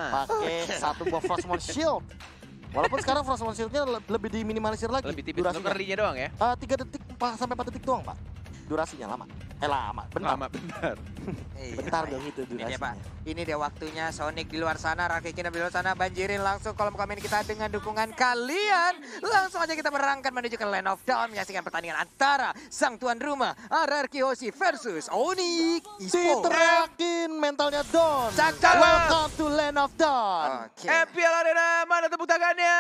Pakai satu buah Frostmourne Shield. Walaupun sekarang Frostmourne Shield-nya lebih diminimalisir lagi. Lebih tipis untuk early-nya doang ya? 3 detik sampai 4 detik doang, Pak. Durasinya lama. Lama, bentar. Lama, bentar. Bentar dong itu durasinya. Ini dia, Pak. Ini dia waktunya Sonic di luar sana, Raki Kingdom di luar sana, banjirin langsung kolom komen kita dengan dukungan kalian. Langsung aja kita berangkat menuju ke Land of Dawn, menyaksikan pertandingan antara sang tuan rumah RRQ Hoshi versus Onyx Esports. Diteriakin mentalnya Dawn. Cakep. Welcome to Land of Dawn. Oke. MPL Arena, mana tepuk tangannya?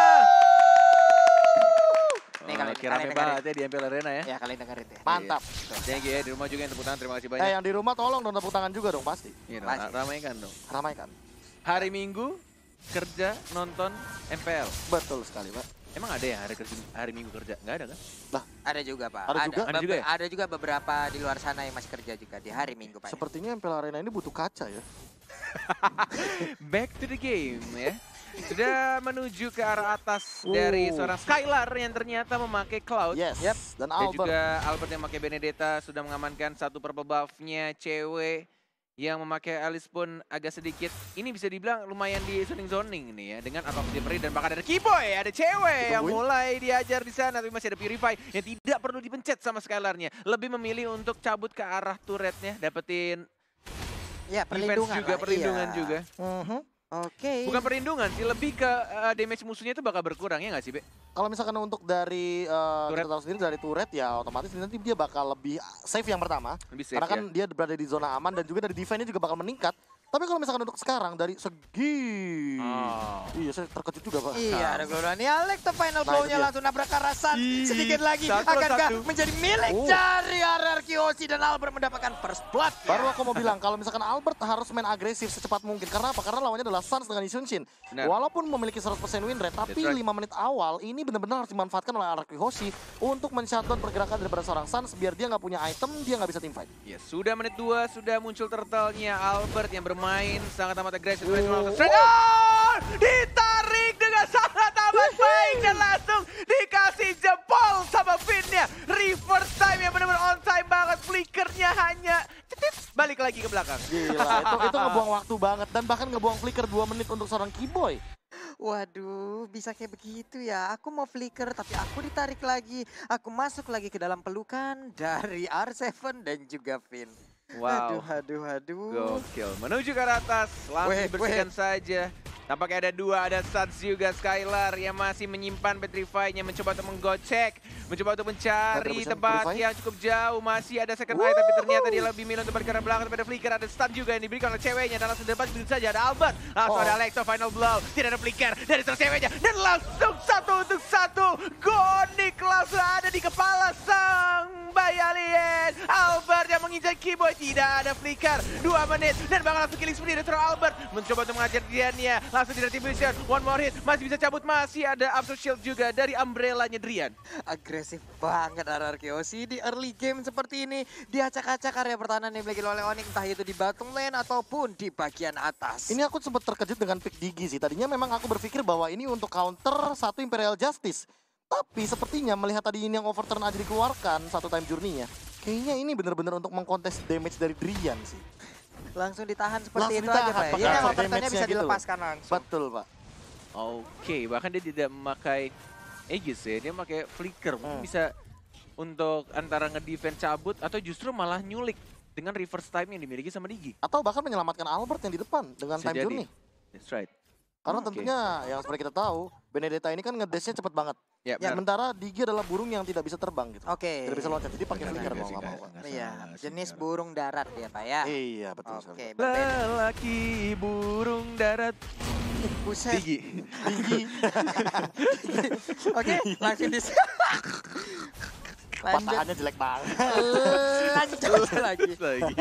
Nih, kalian rame dengerin. banget ya di MPL Arena ya. Ya kalian dengerin deh. Mantap. Thank you ya, di rumah juga yang tepuk tangan, terima kasih banyak. Yang di rumah tolong dong tepuk tangan juga dong pasti. Iya, Pasti. ramaikan dong. Ramaikan. Hari Minggu, kerja, nonton MPL. Betul sekali, Pak. Emang ada ya hari Minggu kerja? Nggak ada kan? Ada juga, Pak. Ada juga? Ada juga ya? Ada juga beberapa di luar sana yang masih kerja juga di hari Minggu, Pak. Sepertinya MPL Arena ini butuh kaca ya. Back to the game ya. Sudah menuju ke arah atas dari seorang Skylar yang ternyata memakai Cloud. Yes. Yep. Dan Dan Albert. juga Albert yang memakai Benedetta sudah mengamankan satu purple buff-nya cewek yang memakai Alice pun agak sedikit. Ini bisa dibilang lumayan di zoning nih ya. Dengan Atom Delivery dan bahkan ada Keyboy, ada cewek yang mulai diajar di sana. Tapi masih ada Purify yang tidak perlu dipencet sama Skylarnya. Lebih memilih untuk cabut ke arah turretnya, dapetin Ya, defense perlindungan juga, lah, perlindungan iya. juga. Oke. Bukan perlindungan sih, lebih ke damage musuhnya itu bakal berkurang ya nggak sih, Be? Kalau misalkan untuk dari kita tahu sendiri dari turret ya otomatis nanti dia bakal lebih safe yang pertama. Lebih safe Karena kan ya. dia berada di zona aman dan juga dari defense-nya juga bakal meningkat. Tapi kalau misalkan untuk sekarang dari segi... Iya, saya terkejut juga, Pak. Iya, ada Gloria. Ini Alex the final Nah, blow-nya itu dia. langsung nabrak Karasan. Sedikit lagi satu akankah satu. menjadi milik dari RRQ Hoshi dan Albert mendapatkan first blood. Baru aku mau bilang, kalau misalkan Albert harus main agresif secepat mungkin. Karena apa? Karena lawannya adalah Suns dengan Isunshin. Benar. Walaupun memiliki 100% win rate, tapi That's right. 5 menit awal ini benar-benar harus dimanfaatkan oleh RRQ Hoshi untuk men-shutdown pergerakan daripada seorang Suns biar dia nggak punya item, dia nggak bisa teamfight. Ya, sudah menit 2, sudah muncul turtle-nya Albert yang bermain sangat amat agresif. Ditarik dengan sangat amat baik dan langsung dikasih jempol sama Finn-nya. Reverse time yang benar-benar on time banget. Flickernya hanya cetit, balik lagi ke belakang. Gila, itu ngebuang waktu banget. Dan bahkan ngebuang flicker 2 menit untuk seorang Keyboy. Waduh, bisa kayak begitu ya. Aku mau flicker tapi aku ditarik lagi. Aku masuk lagi ke dalam pelukan dari R7 dan juga Finn. Wow. Aduh. Gokil. Menuju ke arah atas, langsung dibersihkan saja. Tampaknya ada 2, ada Suns juga Skylar yang masih menyimpan Petrify-nya, mencoba untuk menggocek, mencoba untuk mencari tempat yang cukup jauh. Masih ada second eye, tapi ternyata dia lebih milih untuk balik ke arah belakang. Tapi ada flicker, ada stun juga yang diberikan oleh ceweknya. Dan langsung depan begitu saja ada Albert. Langsung ada Alexa final blow. Tidak ada flicker dari seorang ceweknya. Dan langsung 1-1. Gonik langsung ada di kepala sang Bayalien. Albert yang menginjak Keyboy. Tidak ada flicker. 2 menit. Dan bakal langsung killing spree dari seorang Albert. Mencoba untuk mengajar Drian-nya. Langsung di retribution. One more hit. Masih bisa cabut. Masih ada Absolute Shield juga dari umbrella-nya Drian. Agresif banget RRQ Hoshi di early game seperti ini. Diacak-acak area pertahanan yang dimiliki oleh Onyx, entah itu di bottom lane ataupun di bagian atas. Ini aku sempat terkejut dengan pick Digi sih. Tadinya memang aku berpikir bahwa ini untuk counter satu Imperial Justice. Tapi sepertinya melihat tadi ini yang overturn aja dikeluarkan satu time journey-nya. Kayaknya ini benar-benar untuk mengkontes damage dari Drian sih. Langsung ditahan seperti Langsung itu aja, ditahan, Pak. pakai Ini counter overturnnya damage-nya bisa gitu. dilepaskan langsung. Betul, Pak. Oke, bahkan dia tidak memakai Aegis ya. Dia memakai flicker. Mungkin bisa untuk antara ngedefend cabut atau justru malah nyulik dengan reverse time yang dimiliki sama Digi. Atau bahkan menyelamatkan Albert yang di depan dengan Bisa time jadi. journey. That's right. Karena Oke. tentunya yang seperti kita tahu, Benedetta ini kan ngedashnya cepet banget. Ya, Ya, benar. Sementara Digi adalah burung yang tidak bisa terbang gitu. Oke. Tidak bisa loncat, jadi pakai Enggak, flicker enggak mau sih, nggak mau. enggak. Iya, salah, jenis salah. burung darat ya, Pak ya. Iya, betul. Oke, sekali. berbeda. Lelaki burung darat Buset. Digi. Digi, Oke, langsung di lanjut. patahannya jelek banget. Lanjut lagi.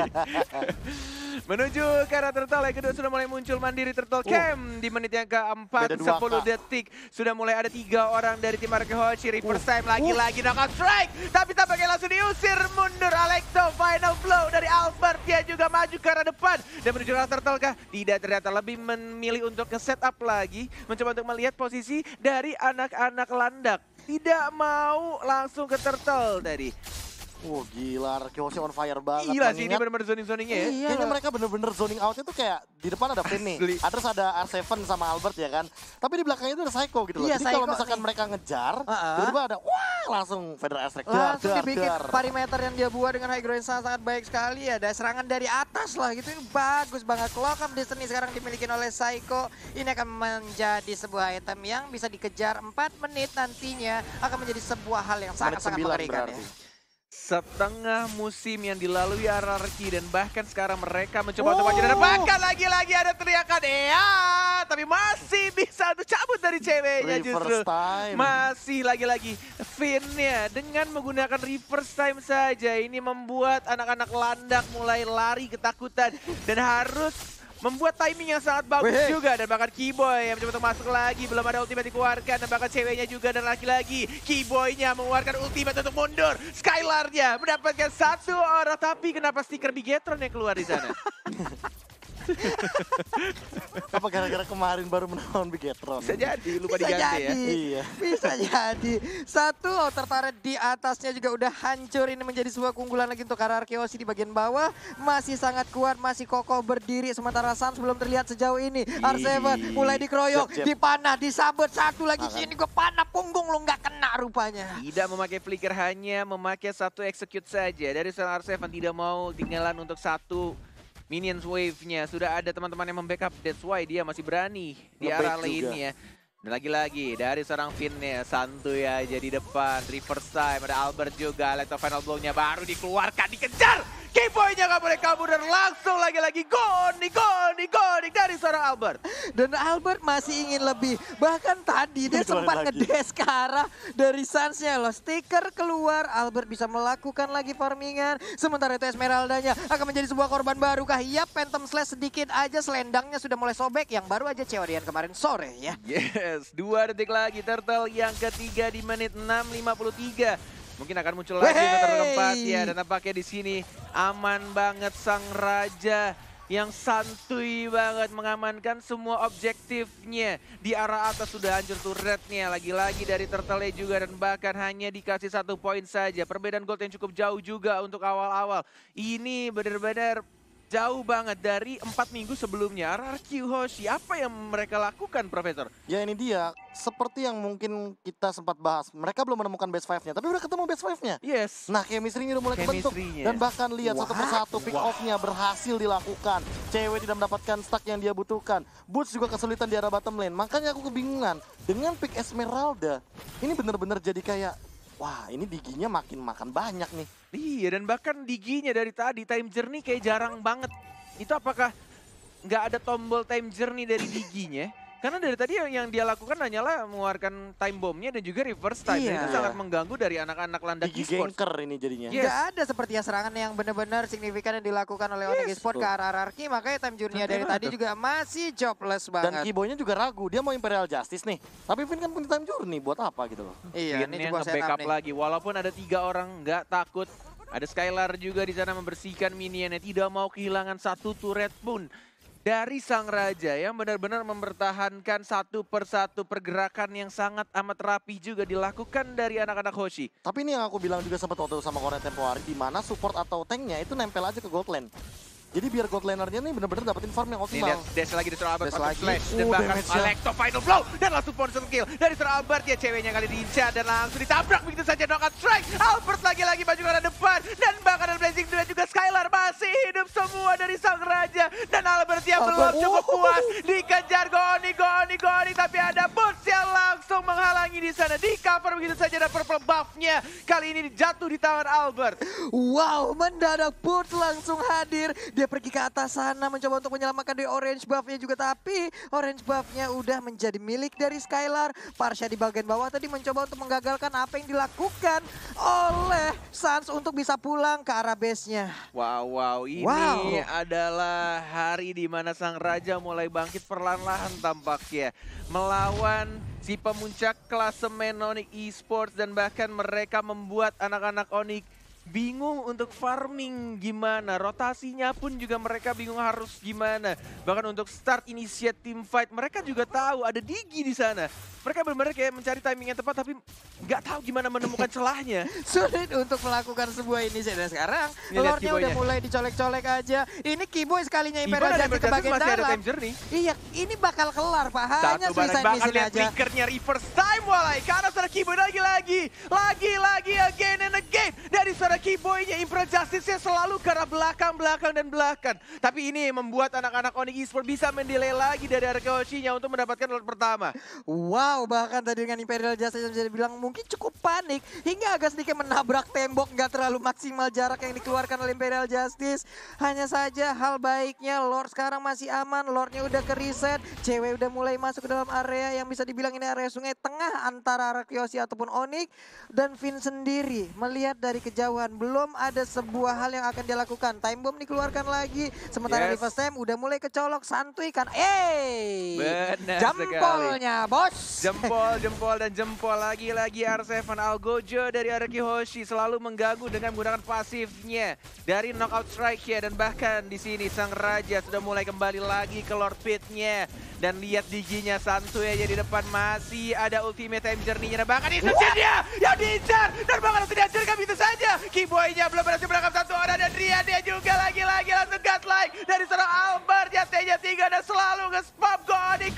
Menuju ke arah turtle yang kedua sudah mulai muncul mandiri turtle camp di menit yang keempat, Beda 2K. 10 detik. Sudah mulai ada 3 orang dari tim RRQ Hoshi. Reverse time lagi-lagi knockout strike. Tapi tampaknya langsung diusir mundur Alexo. Final blow dari Albert. Dia juga maju ke arah depan. Dan menuju ke arah turtle kah? Tidak, ternyata lebih memilih untuk nge-setup lagi. Mencoba untuk melihat posisi dari anak-anak landak. Tidak mau langsung ke turtle tadi. Gila, Arkeosnya on fire banget. Gila sih, ini bener-bener zoning-zoningnya ya. Iya. Kayaknya mereka bener-bener zoning outnya tuh kayak di depan ada Finn nih. Terus ada R7 sama Albert ya kan. Tapi di belakangnya itu ada Psycho gitu loh. Iya, Jadi kalau Psycho misalkan nih. mereka ngejar, tiba-tiba ada langsung Federer Astrek. Langsung dibikin perimeter yang dia buat dengan high ground sangat baik sekali. Ada serangan dari atas lah gitu. Ini bagus banget. Clock of Destiny sekarang dimiliki oleh Psycho. Ini akan menjadi sebuah item yang bisa dikejar 4 menit nantinya. Akan menjadi sebuah hal yang sangat-sangat mengerikan ya. Setengah musim yang dilalui RRQ dan bahkan sekarang mereka mencoba untuk maju dan bahkan lagi-lagi ada teriakan tapi masih bisa untuk cabut dari ceweknya justru. Masih lagi-lagi Finn-nya dengan menggunakan reverse time saja ini membuat anak-anak landak mulai lari ketakutan dan harus membuat timing yang sangat bagus juga. Dan bahkan Keyboy yang mencoba untuk masuk lagi, belum ada ultimate dikeluarkan. Dan bahkan ceweknya juga dan lagi-lagi Keyboy-nya mengeluarkan ultimate untuk mundur. Skylar-nya mendapatkan 1 orang, tapi kenapa stiker Bigetron yang keluar di sana? Apa gara-gara kemarin baru menawan Bigetron? Bisa jadi, lupa Bisa diganti jadi. ya. Iya. Bisa jadi. 1 outer turret di atasnya juga udah hancur. Ini menjadi sebuah keunggulan lagi untuk Arkeos di bagian bawah. Masih sangat kuat, masih kokoh berdiri. Sementara Sans belum terlihat sejauh ini. R7 mulai dikeroyok, dipanah, disabet. Satu lagi sini gue panah punggung lu nggak kena rupanya. Tidak memakai flicker, hanya memakai 1 execute saja. Dari seorang R7 tidak mau tinggalan untuk 1 minions wave-nya. Sudah ada teman-teman yang membackup, that's why dia masih berani di arah lainnya. Dan lagi-lagi dari seorang Finn-nya, santuy aja di depan. Reverse time, ada Albert juga. Electro final blow-nya baru dikeluarkan, dikejar. Keyboy-nya gak boleh kabur dan langsung lagi-lagi gonik dari seorang Albert. Dan Albert masih ingin lebih. Bahkan tadi dia sempat ngedes ke arah dari Sans-nya loh. Stiker keluar, Albert bisa melakukan lagi farmingan. Sementara itu Esmeralda-nya akan menjadi sebuah korban baru kah? Iya, Phantom Slash sedikit aja, selendangnya sudah mulai sobek. Yang baru aja Cewadian kemarin sore ya. Yes, 2 detik lagi. Turtle yang ketiga di menit 6.53. Mungkin akan muncul lagi untuk keempat ya. Dan nampaknya di sini aman banget sang raja yang santuy banget mengamankan semua objektifnya. Di arah atas sudah hancur turretnya. Lagi-lagi dari Turtle juga dan bahkan hanya dikasih 1 poin saja. Perbedaan gold yang cukup jauh juga untuk awal-awal. Ini benar-benar jauh banget dari 4 minggu sebelumnya. RRQ Hoshi, apa yang mereka lakukan, Profesor? Ya ini dia, seperti yang mungkin kita sempat bahas. Mereka belum menemukan best 5-nya, tapi udah ketemu best 5-nya. Yes. Nah, chemistry-nya udah mulai kebentuk. Dan bahkan lihat satu persatu pick off-nya berhasil dilakukan. Cewek tidak mendapatkan stack yang dia butuhkan. Boots juga kesulitan di arah bottom lane. Makanya aku kebingungan. Dengan pick Esmeralda, ini bener-bener jadi kayak, wah ini diginya makin makan banyak nih. Iya, dan bahkan diginya dari tadi time journey kayak jarang banget. Itu apakah nggak ada tombol time journey dari diginya? Karena dari tadi yang dia lakukan hanyalah mengeluarkan time bomb-nya dan juga reverse time. Dan itu sangat mengganggu dari anak-anak landak Digi esports. ganker ini jadinya. Nggak ada sepertinya serangan yang benar-benar signifikan yang dilakukan oleh Onyx Esports ke arah RRQ. Makanya time journey dari tadi juga masih jobless banget. Dan Keyboy-nya juga ragu, dia mau Imperial Justice nih. Tapi Finn kan punya time journey, buat apa gitu loh. Iya, ini yang sebuah nge-backup setup nih. lagi. Walaupun ada 3 orang nggak takut. Ada Skylar juga di sana membersihkan minionnya. Tidak mau kehilangan 1 turret pun. Dari sang raja yang benar-benar mempertahankan 1 persatu pergerakan yang sangat amat rapi juga dilakukan dari anak-anak Hoshi. Tapi ini yang aku bilang juga sempat waktu sama Korea tempo hari, di mana support atau tanknya itu nempel aja ke gold lane. Jadi biar gold laner-nya nih bener-bener dapetin farm yang Nih optimal. lihat dash lagi dari Sir Albert, Dash lagi. dan bahkan damage-nya. Electro final blow dan langsung sponsor kill dari Sir Albert ya, ceweknya kali diincar dan langsung ditabrak begitu saja, knockout strike. Albert lagi-lagi maju ke arah depan dan bahkan ada Blazing dan juga Skylar masih hidup semua dari sang raja dan Albert yang belum cukup puas dikejar Goni tapi ada Boots yang langsung menghalangi di sana, di cover begitu saja dan purple buff-nya kali ini jatuh di tangan Albert. Wow, mendadak Boots langsung hadir. Dia pergi ke atas sana mencoba untuk menyelamatkan dari orange buff-nya juga. Tapi orange buff-nya udah menjadi milik dari Skylar. Parsha di bagian bawah tadi mencoba untuk menggagalkan apa yang dilakukan oleh Sans untuk bisa pulang ke arah base-nya. Wow, ini adalah hari di mana sang raja mulai bangkit perlahan-lahan tampaknya. Melawan si pemuncak klasemen Onyx Esports dan bahkan mereka membuat anak-anak Onyx bingung untuk farming gimana, rotasinya pun juga mereka bingung harus gimana. Bahkan untuk start initiate team fight, mereka juga tahu ada Digi di sana. Mereka benar-benar kayak mencari timing yang tepat tapi nggak tahu gimana menemukan celahnya. Sulit untuk melakukan sebuah inisiatif. Dan sekarang Lordnya udah mulai dicolek-colek aja. Ini Kiboy sekalinya Imperial Justice ke bagian dalam. Iya, ini bakal kelar Pak. Hanya suicide mission aja. Triggernya reverse time walai. Karena suara Kiboy lagi-lagi again and again. Dari suara Kiboynya Imperial Justice-nya selalu ke arah belakang. Tapi ini membuat anak-anak Onyx Esports bisa mendelay lagi dari Arkeoshi-nya untuk mendapatkan Lord pertama. Wow, bahkan tadi dengan Imperial Justice bisa dibilang mungkin cukup panik. Hingga agak sedikit menabrak tembok, nggak terlalu maksimal jarak yang dikeluarkan oleh Imperial Justice. Hanya saja hal baiknya Lord sekarang masih aman, Lordnya udah ke reset. Cewek udah mulai masuk ke dalam area yang bisa dibilang ini area sungai tengah antara Arkeoshi ataupun Onyx. Dan Vin sendiri melihat dari kejauhan belum ada sebuah hal yang akan dia lakukan. Time bomb dikeluarkan lagi, sementara reverse time udah mulai kecolok, santuy kan. Jempolnya bos. Jempol lagi-lagi R7 Algojo dari Arkeoshi selalu mengganggu dengan menggunakan pasifnya dari knockout strike ya, dan bahkan di sini sang raja sudah mulai kembali lagi ke Lord Pit-nya. Dan lihat Diginya santuy aja di depan, masih ada ultimate time journey-nya, dan bahkan itu dia yang diincar dan bahkan langsung dihancurkan begitu saja. Kiboy-nya belum berhasil menangkap satu orang dan dia juga lagi-lagi langsung godlike dari seorang Albert yang T-nya 3 dan selalu nge-spam Goding.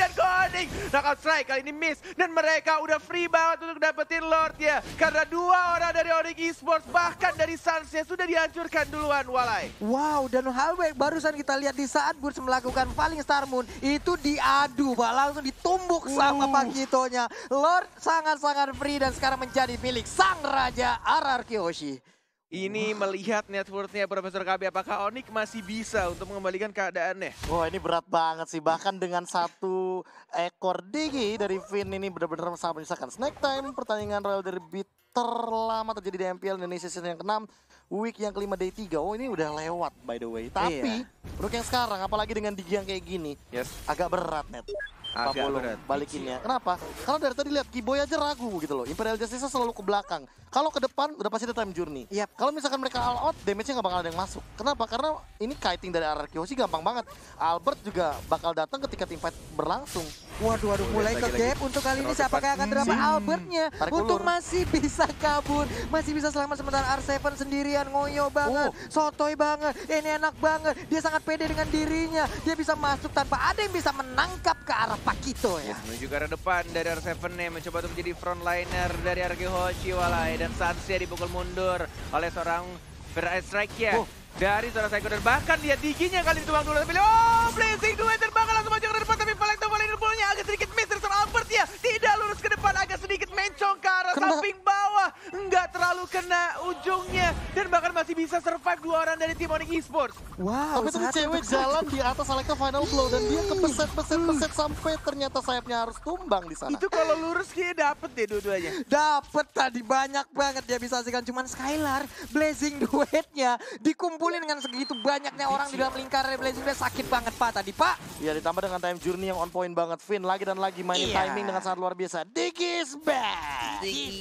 Knockout strike kali ini miss dan mereka udah free banget untuk dapetin Lord ya, karena dua orang dari Onyx Esports bahkan dari Suns-nya sudah dihancurkan duluan walai. Wow, dan hal baik barusan kita lihat di saat Burst melakukan Falling Star Moon itu diadu Pak, langsung ditumbuk sama Pakitonya. Lord sangat-sangat free dan sekarang menjadi milik sang raja Arkeoshi. Ini melihat net worth-nya Profesor KB, apakah Onyx masih bisa untuk mengembalikan keadaannya? Wah, ini berat banget sih. Bahkan dengan satu ekor Digi dari Vin ini benar-benar sangat menyisakan. Snack time, pertandingan Royal Derby terlama terjadi di MPL Indonesia season yang ke-6, week yang kelima day 3. Oh, ini udah lewat by the way. Tapi untuk yang sekarang, apalagi dengan Digi yang kayak gini, agak berat net. Agak berat balikinnya. Kenapa? Karena dari tadi lihat Kiboy aja ragu gitu loh. Imperial Justice selalu ke belakang. Kalau ke depan udah pasti ada time journey. Kalau misalkan mereka all out, damage-nya nggak bakal ada yang masuk. Kenapa? Karena ini kiting dari Arkeoshi gampang banget. Albert juga bakal datang ketika team fight berlangsung. Waduh, mulai ke gap untuk kali ini. Siapakah akan drama Albertnya? Untuk masih bisa kabur, masih bisa selamat, sementara R7 sendirian ngoyo banget, sotoy banget. Ini enak banget. Dia sangat pede dengan dirinya. Dia bisa masuk tanpa ada yang bisa menangkap ke arah Pakito ya. Menuju ke arah depan dari R7 nih, mencoba untuk menjadi frontliner dari Arkeoshi walai, dan Sansya dipukul mundur oleh seorang strike ya. Dari seorang Psycho, dan bahkan lihat Diginya kali dituang dulu, tapi Blazing Duet terbakar langsung maju ke depan, tapi Collector volley pullnya agak sedikit miss dari seorang Albert ya. Tidak lurus ke depan, agak sedikit mencong ke arah samping bawah. Enggak terlalu kena ujungnya, dan bahkan masih bisa survive dua orang dari tim Onyx Esports. Wow, tapi tadi cewek jalan di atas Selecta final blow dan dia kepeset sampai ternyata sayapnya harus tumbang di sana. Itu kalau lurus kayaknya dapet deh dua-duanya. Dapet tadi, banyak banget dia bisa hasilkan. Cuman Skylar, Blazing Duetnya dikumpulin dengan segitu banyaknya orang di dalam lingkaran Blazing Duet, sakit banget Pak tadi Pak. Ya, ditambah dengan time journey yang on point banget. Vin lagi dan lagi mainin timing dengan sangat luar biasa. Digi's back.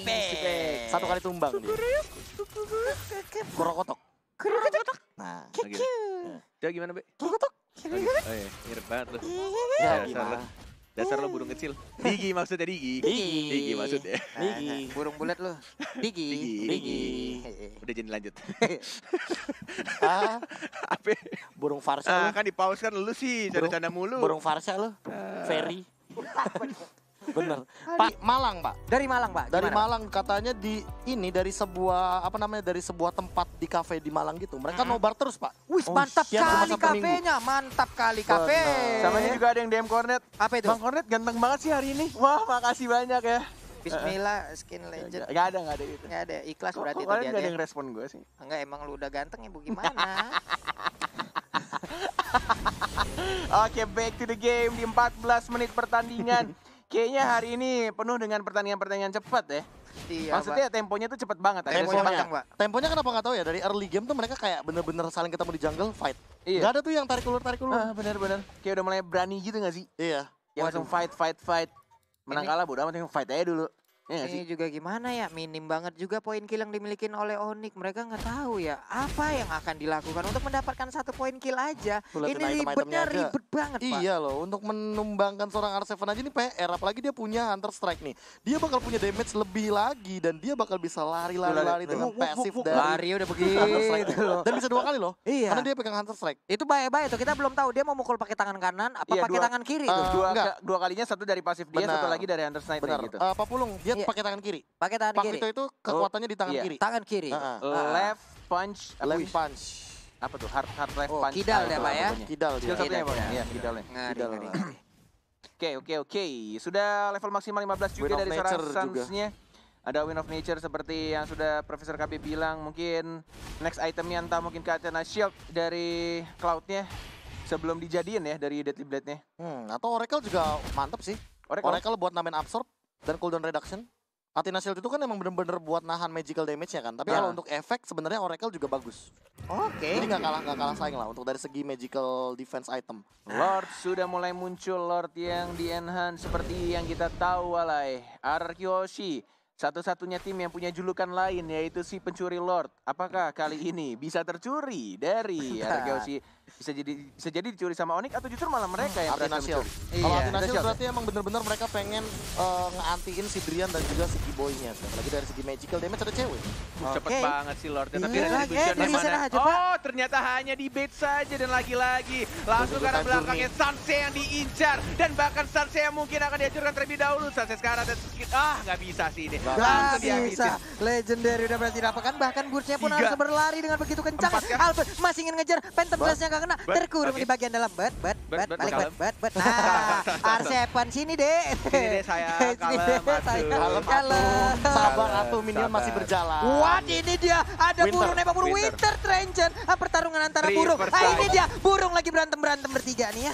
Satu kali tumbang dia. Kurokotok. Nah, Coba gimana, Be? Kurokotok. Oh iya, mirip banget lu. Dasar lo burung kecil. Digi maksudnya, Digi maksudnya. Digi. Burung bulat lo. Digi. Udah jadi lanjut. Apa? Burung Farsha. Kan di pause kan lu sih, canda-canda mulu. Burung Farsha lo. Ferry. Bener. Pak, Malang, Pak. Dari Malang, Pak. Dari Malang, katanya dari sebuah dari sebuah tempat di kafe di Malang gitu. Mereka nobar terus, Pak. Wih, mantap kali kafenya. Mantap kali kafe. Sama ini juga ada yang DM Cornet. Apa itu? Bang Cornet ganteng banget sih hari ini. Wah, makasih banyak ya. Bismillah, skin legend. Gak ada gitu. Gak ada, ikhlas berarti tadi aja. Gak ada yang respon gue sih. Enggak, emang lu udah ganteng ya, Bu, gimana? Oke, back to the game di 14 menit pertandingan. Kayaknya hari ini penuh dengan pertandingan-pertandingan cepat ya. Iya, maksudnya temponya tuh cepet banget. Temponya kenapa nggak tahu ya, dari early game tuh mereka kayak bener-bener saling ketemu di jungle fight. Iya. Gak ada tuh yang tarik ulur. Bener-bener. Kayak udah mulai berani gitu gak sih? Iya. Yang langsung fight. Menang kalah bodo amat, yang fight aja dulu. Iya nggak sih? Ini juga gimana ya, minim banget juga poin kill yang dimiliki oleh Onyx. Mereka nggak tahu ya apa yang akan dilakukan untuk mendapatkan 1 poin kill aja. Tuh, liatin Ini item-itemnya ribetnya aja. ribet banget, Pak. Iya loh, untuk menumbangkan seorang R7 aja ini PR, apalagi dia punya Hunter Strike nih. Dia bakal punya damage lebih lagi dan dia bakal bisa lari dengan pasif dari Lari udah Hunter Strike. begitu loh. Dan bisa 2 kali loh, Iya. karena dia pegang Hunter Strike. Itu bahaya-bahaya tuh. Kita belum tahu dia mau mukul pakai tangan kanan apa Iya, pakai tangan kiri tuh. Enggak. Dua kalinya, satu dari pasif dia, Benar. satu lagi dari Hunter Snipe Benar, gitu. Pak Pulung, dia Iya. pakai tangan kiri. Pakai tangan Pak kiri. itu kekuatannya di tangan iya. kiri. Tangan kiri. Left punch, Left punch. apa tuh? Hard left Oh, punch. kidal Ah, dia, itu Pak, ya? pokoknya. Kidal dia. Skill satunya, Kidal, Bang. kidal. Iya, kidalnya. Ngeri. Oke. Sudah level maksimal 15 juga Win of dari seorang Nature juga. Suns-nya. Ada Win of Nature seperti yang sudah Profesor KB bilang. Mungkin next itemnya entah mungkin ke Athena Shield dari Cloud-nya. Sebelum dijadiin ya dari Deadly Blade-nya. Atau Oracle juga mantep sih. Oracle. Oracle buat namain absorb dan cooldown reduction. Athena Shield itu kan emang bener-bener buat nahan magical damage-nya kan. Tapi Ya. kalau untuk efek sebenarnya Oracle juga bagus. Oke. Jadi nggak kalah saing lah untuk dari segi magical defense item. Lord sudah mulai muncul, Lord yang di-enhance seperti yang kita tahu, walai. Arkyossi, satu-satunya tim yang punya julukan lain yaitu si pencuri Lord. Apakah kali ini bisa tercuri dari Arkyossi? Bisa jadi dicuri sama Onyx atau justru malah mereka yang Athena berhasil Shield. mencuri? Kalau Iya. Athena Shield Shield. berarti emang bener-bener mereka pengen ngeantiin si Drian dan juga si Kiboy-nya. Lagi dari segi magical damage ada cewek. Cepet Oke. banget sih Lord. Tapi Iya, retribution di retribution mana? aja, Pak. Oh, ternyata hanya di bait saja dan lagi-lagi langsung ke arah Time belakangnya Sanse yang diincar dan bahkan Sanse yang mungkin akan dihancurkan terlebih dahulu. Sanse sekarang dan nggak bisa sih ini. Gak Langsung bisa. dihabisin. Legendary udah berhasil didapatkan. Bahkan Burst-nya pun 3. harus berlari dengan begitu kencang. 4 kah? Albert masih ingin ngejar. Phantom Blast-nya gak kena. Terkurung Oke. di bagian dalam. Bet, Balik dalam. bet. Nah, R7 sini deh. Sini deh, sayang. Sini Kalem, deh, atuh. sayang. Kalem, Kalem. Sabar atuh, minion Sabar. masih berjalan. What? Ini dia ada Winter. burung nembak burung Winter. Winter Trenchen. Pertarungan antara Three burung. first Ini time. dia burung lagi berantem bertiga nih ya.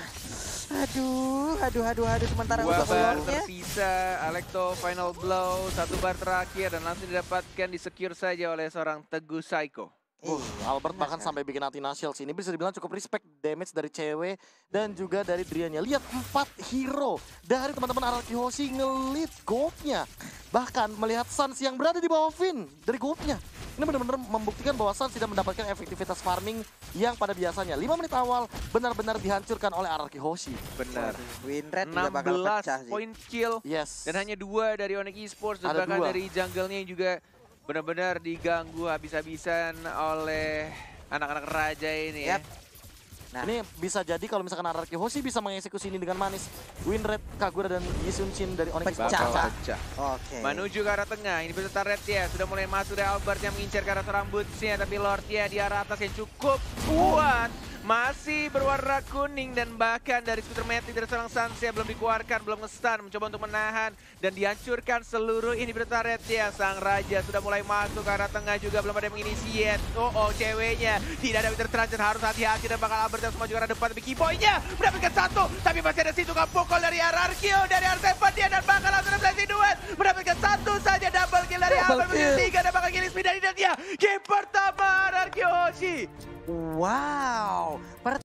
Aduh. Sementara Dua untuk bar belongnya. tersisa, Alecto final blow, 1 bar terakhir dan langsung didapatkan di-secure saja oleh seorang Teguh Psycho. Albert bahkan sampai bikin Athena Shield ini bisa dibilang cukup respect damage dari cewek dan juga dari Driannya. Lihat 4 hero dari teman-teman Arkyossi ngelit goldnya. Bahkan melihat Suns yang berada di bawah Finn dari goldnya. Ini benar-benar membuktikan bahwa Suns tidak mendapatkan efektivitas farming yang pada biasanya 5 menit awal benar-benar dihancurkan oleh Arkyossi. Benar. Win rate juga bakal pecah 16 sih. point kill Yes. dan hanya 2 dari Onyx Esports dan Ada bahkan 2. dari jungle-nya yang juga benar-benar diganggu habis-habisan oleh anak-anak raja ini ya. Yap. Nah, Ini bisa jadi kalau misalkan Arkyossi bisa mengeksekusi ini dengan manis. Win rate Kagura dan Yisun Shin dari Onyx Pecah. Esports. Bakal pecah. oke. Menuju ke arah tengah, ini peserta red ya, sudah mulai masuk dari Albert yang mengincar ke arah seorang Boots-nya, tapi Lord ya di arah atas yang cukup kuat. Masih berwarna kuning dan bahkan dari skuter metik dari seorang Sanse belum dikeluarkan, belum nge-stun, mencoba untuk menahan dan dihancurkan seluruh ini peserta red ya. Sang raja sudah mulai masuk ke arah tengah juga, belum ada yang menginisiat. Oh, ceweknya tidak ada Winter Transit, harus hati-hati dan bakal Albert yang semua juga arah depan, tapi Keyboy-nya mendapatkan 1, tapi masih ada situ pukul dari Ararkio, dari R7 dia dan bakal langsung blessing duet, mendapatkan 1 saja double kill dari Double Albert, kill. 3 dan bakal killing speed dari dia. Game pertama Ararkio Hoshi. Wow.